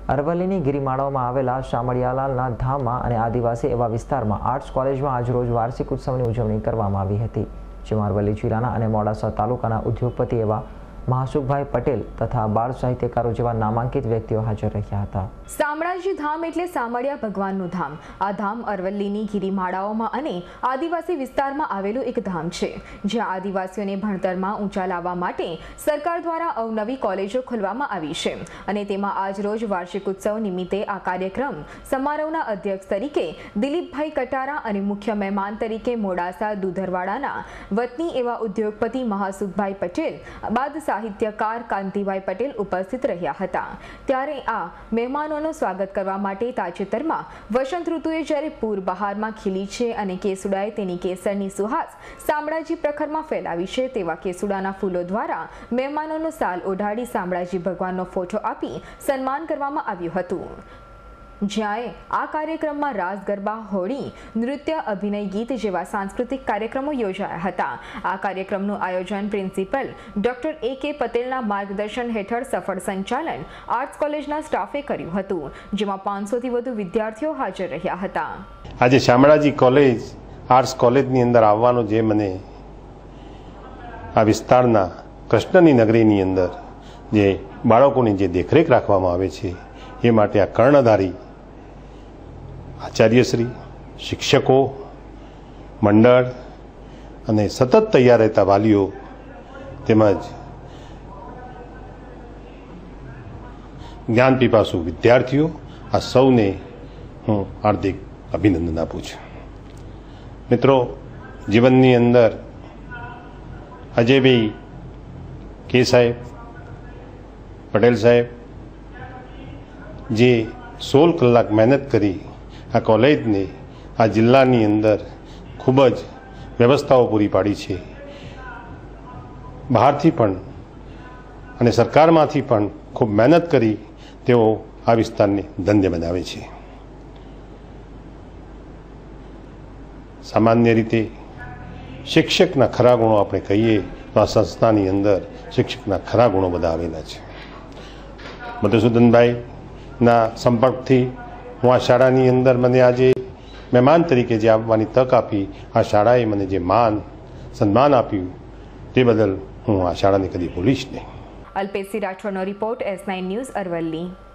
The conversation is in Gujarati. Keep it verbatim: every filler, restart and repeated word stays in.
અરવલ્લીની ગિરિમાળાઓમાં આવેલા શામળિયાલાલના ધામમાં અને આદિવાસી એવા વિસ્તારમાં આર્ટ્સ કોલેજમાં આજરોજ વાર્ષિક ઉત્સવની ઉજવણી કરવામાં આવી હતી, જેમાં અરવલ્લી જિલ્લાના અને મોડાસા તાલુકાના ઉદ્યોગપતિ એવા મહાસુખભાઈ પટેલ તથા બાળ સાહિત્યકારો જેવા નામાંકિત વ્યક્તિઓ હાજર રહ્યા હતા। શામળાજી ધામ એટલે શામળિયા ભગવાનનું ધામ। આ ધામ અરવલ્લીની ગિરિમાળાઓમાં અને આદિવાસી વિસ્તારમાં આવેલું એક ધામ છે, જ્યાં આદિવાસીઓને ભણતરમાં ઊંચા લાવવા માટે સરકાર દ્વારા અવનવી કોલેજો ખોલવામાં આવી છે અને તેમાં આજરોજ વાર્ષિક ઉત્સવ નિમિત્તે આ કાર્યક્રમ સમારોહના અધ્યક્ષ તરીકે દિલીપભાઈ કટારા અને મુખ્ય મહેમાન તરીકે મોડાસા દુધરવાડાના વતની એવા ઉદ્યોગપતિ મહાસુખભાઈ પટેલ બાદ સાહિત્યકાર કાંતિભાઈ પટેલ ઉપસ્થિત રહ્યા હતા। ત્યારે આ મહેમાનોનું સ્વાગત કરવા માટે તાજેતરમાં વસંત ઋતુએ જ્યારે પૂર બહારમાં ખીલી છે અને કેસુડાએ તેની કેસરની સુહાસ શામળાજી પ્રખરમાં ફેલાવી છે, તેવા કેસુડાના ફૂલો દ્વારા મહેમાનોનો સાલ ઓઢાડી શામળાજી ભગવાનનો ફોટો આપી સન્માન કરવામાં આવ્યું હતું। જ્યાં આ કાર્યક્રમમાં રાસ ગરબા, હોળી, નૃત્ય, અભિનય, ગીત જેવા સાંસ્કૃતિક કાર્યક્રમો યોજાયા હતા। આ કાર્યક્રમનું આયોજન પ્રિન્સિપલ ડોક્ટર એ કે પટેલના માર્ગદર્શન હેઠળ સફળ સંચાલન આર્ટ્સ કોલેજના સ્ટાફે કર્યું હતું, જેમાં પાંચસો થી વધુ વિદ્યાર્થીઓ હાજર રહ્યા હતા। આજે શામળાજી કોલેજ આર્ટ્સ કોલેજની અંદર આવવાનો જે મને આ વિસ્તારના કૃષ્ણની નગરીની અંદર જે બાળકોની જે દેખરેખ રાખવામાં આવે છે એ માટે આ કર્ણધારી આચાર્યશ્રી, શિક્ષકો મંડળ અને સતત તૈયાર રહેતા વાલીઓ તેમજ જ્ઞાન પીપાસુ વિદ્યાર્થીઓ આ સૌને હું હાર્દિક અભિનંદન આપું છું। મિત્રો, જીવનની અંદર અજયભાઈ કે સાહેબ, પટેલ સાહેબ જે સોળ કલાક મહેનત કરી આ કોલેજને આ જિલ્લાની અંદર ખૂબ જ વ્યવસ્થાઓ પૂરી પાડી છે। બહારથી પણ અને સરકારમાંથી પણ ખૂબ મહેનત કરી તેઓ આ વિસ્તારને ધન્ય બનાવે છે। સામાન્ય રીતે શિક્ષકના ખરા ગુણો આપણે કહીએ તો આ સંસ્થાની અંદર શિક્ષકના ખરા ગુણો બધા આવેલા છે। મધુસૂદનભાઈ ના સંપર્કથી હું આ શાળાની અંદર મને આજે મહેમાન તરીકે જે આવવાની તક આપી, આ શાળાએ મને જે માન સન્માન આપ્યું તે બદલ હું આ શાળાને કદી ભૂલીશ નહીં। અલ્પેશી રાઠોડનો report, S nine news, Aravalli.